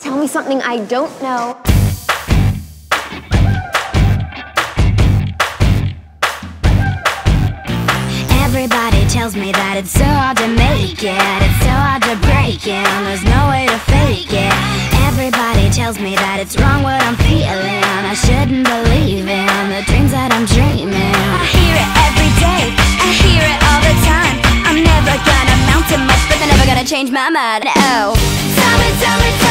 Tell me something I don't know. Everybody tells me that it's so hard to make it, it's so hard to break it, and there's no way to fake it. Everybody tells me that it's wrong what I'm feeling, I shouldn't believe in the dreams that I'm dreaming. I hear it every day, I hear it all the time. I'm never gonna amount to much, but they're never gonna change my mind. Oh, tell me,